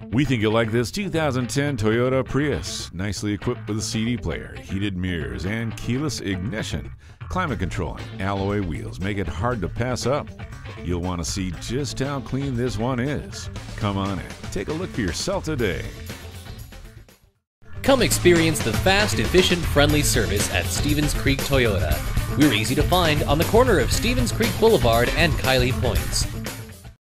We think you'll like this 2010 Toyota Prius. Nicely equipped with a CD player, heated mirrors, and keyless ignition. Climate control and alloy wheels make it hard to pass up. You'll want to see just how clean this one is. Come on in, take a look for yourself today. Come experience the fast, efficient, friendly service at Stevens Creek Toyota. We're easy to find on the corner of Stevens Creek Boulevard and Kiley Points.